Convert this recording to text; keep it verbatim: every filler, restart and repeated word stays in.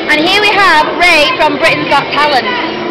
And here we have Ray from Britain's Got Talent.